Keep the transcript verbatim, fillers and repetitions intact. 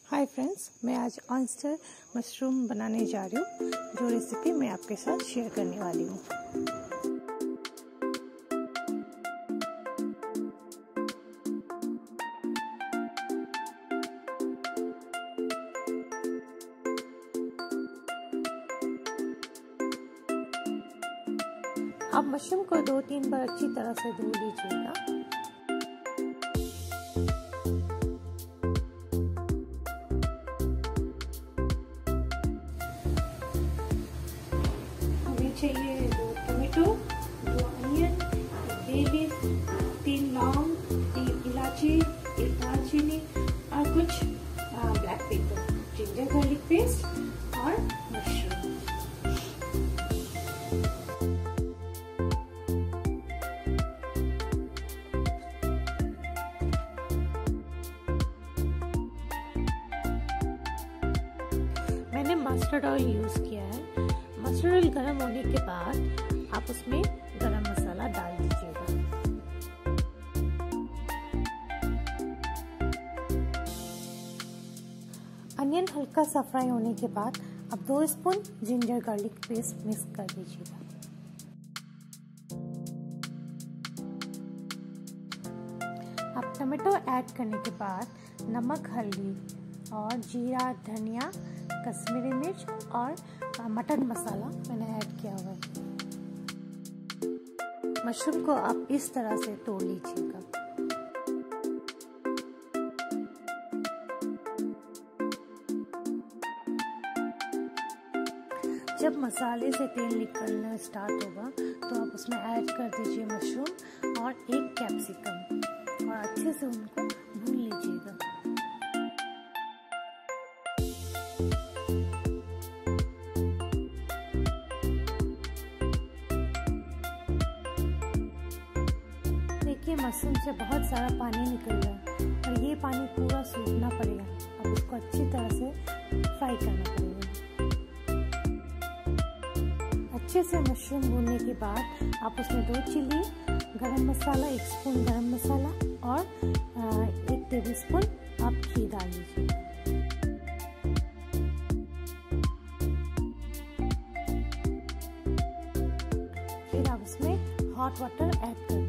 Hi friends, मैं आज oyster mushroom बनाने जा रही हूँ, जो रेसिपी मैं आपके साथ शेयर करने वाली हूँ। आप मशरूम को दो तीन बार अच्छी तरह से धो लीजिएगा। चाहिए दो टोमेटो, दो अनियन, एक लीफ, तीन लौंग, तीन इलायची, एक दालचीनी और कुछ black pepper, ginger garlic paste और मशरूम। मैंने मस्टर्ड ऑयल यूज किया है। मस्टर्ड ऑयल गर्म होने के बाद आप उसमें गरम मसाला डाल दीजिएगा। अनियन हल्का सा फ्राई होने के बाद अब दो spoon ginger garlic paste mix कर दीजिएगा। अब टमाटो ऐड करने के बाद नमक, हल्दी और जीरा, धनिया, कश्मीरी मिर्च और मटन मसाला मैंने ऐड किया हुआ है। मशरूम को आप इस तरह से तोड़ लीजिएगा। जब मसाले से तेल निकलना स्टार्ट होगा तो आप उसमें ऐड कर दीजिए मशरूम और एक कैप्सिकम और अच्छे से उनको भून लीजिएगा। देखिए, मशरूम से बहुत सारा पानी निकल रहा है और ये पानी पूरा सूखना पड़ेगा। अब इसको अच्छी तरह से फ्राई करना पड़ेगा। अच्छे से मशरूम भूनने के बाद आप उसमें दो चिली, गरम मसाला, एक स्पून गरम मसाला और एक टेबलस्पून आप घी डाल लीजिए। फिर आप उसमें हॉट वाटर ऐड कर